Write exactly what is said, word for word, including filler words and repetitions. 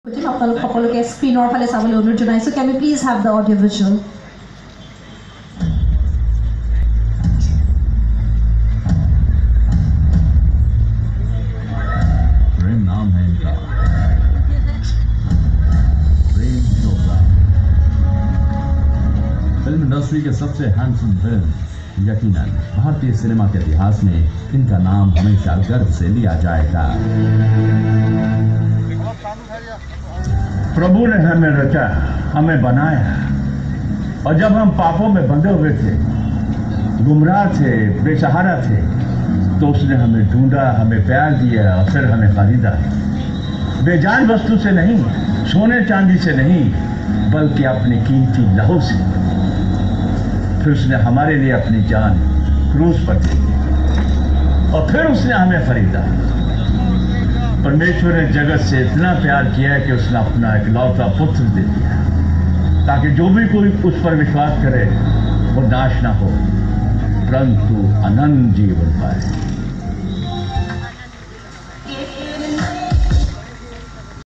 Screen or so can we please have the audio visual? प्रेम नाम है इनका, Prem Chopra. Film industry के सबसे हैंडसम फिल्म, यकीनन भारतीय सिनेमा के इतिहास में इनका नाम हमेशा गर्व से लिया जाएगा। प्रभु ने हमें रचा, हमें बनाया, और जब हम पापों में बंधे हुए थे, गुमराह थे, बेसहारा थे, तो उसने हमें ढूंढा, हमें प्यार दिया और फिर हमें खरीदा। बेजान वस्तु से नहीं, सोने चांदी से नहीं, बल्कि अपने कीमती लहू से। फिर उसने हमारे लिए अपनी जान क्रूस पर दे दी और फिर उसने हमें खरीदा। परमेश्वर ने जगत से इतना प्यार किया है कि उसने अपना इकलौता पुत्र दे दिया, ताकि जो भी कोई उस पर विश्वास करे वो नाश ना हो, परंतु अनंत जीवन पाए।